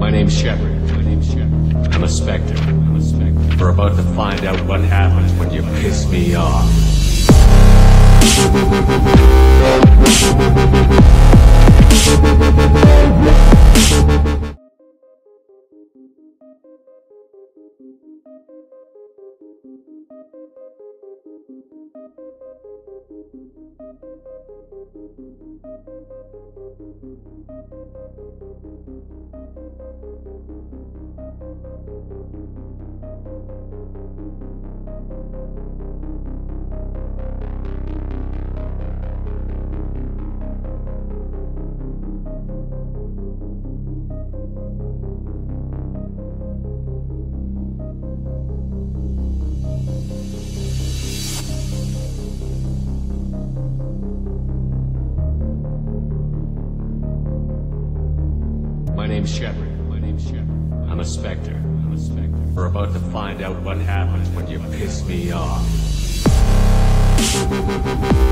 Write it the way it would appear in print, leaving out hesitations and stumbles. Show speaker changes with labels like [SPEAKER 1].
[SPEAKER 1] My name's Shepard. I'm a Spectre. We're about to find out what happens when you piss me off. My name's Shepard. I'm a Spectre. We're about to find out what happens when you piss me off.